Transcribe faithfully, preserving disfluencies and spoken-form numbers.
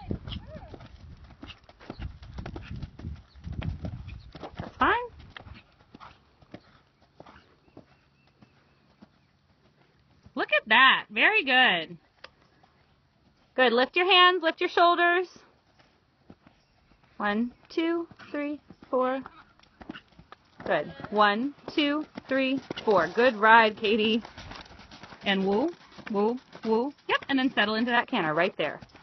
That's fine. Look at that. Very good. Good. Lift your hands. Lift your shoulders. One, two, three, four. Good. One, two, three, four. Good ride, Catie. And woo, woo, woo. Yep. And then settle into that canter right there.